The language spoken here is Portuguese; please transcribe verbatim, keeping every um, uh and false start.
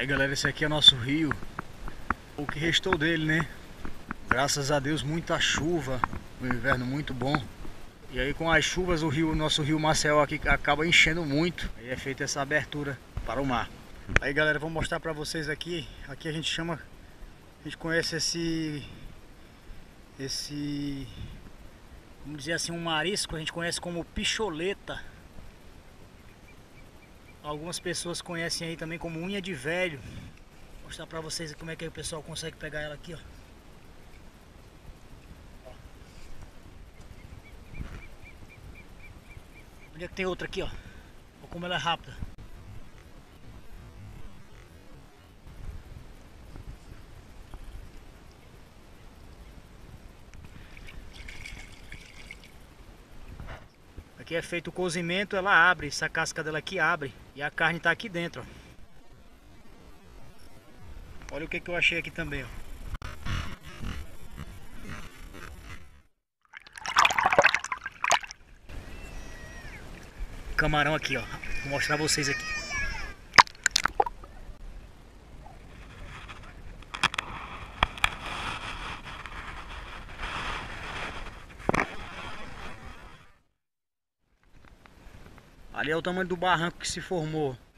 Aí galera, esse aqui é nosso rio, o que restou dele, né? Graças a Deus, muita chuva, um inverno muito bom. E aí com as chuvas o rio, nosso rio Maceió aqui acaba enchendo muito. Aí é feita essa abertura para o mar. Aí galera, vou mostrar para vocês aqui. Aqui a gente chama, a gente conhece esse, esse, vamos dizer assim, um marisco, a gente conhece como picholeta. Algumas pessoas conhecem aí também como unha de velho. Vou mostrar pra vocês como é que o pessoal consegue pegar ela aqui, ó. Onde é que tem outra aqui, ó? Olha como ela é rápida. Aqui é feito o cozimento, ela abre, essa casca dela aqui abre e a carne tá aqui dentro, ó. Olha o que que eu achei aqui também, ó. Camarão aqui, ó. Vou mostrar pra vocês aqui. Ali é o tamanho do barranco que se formou.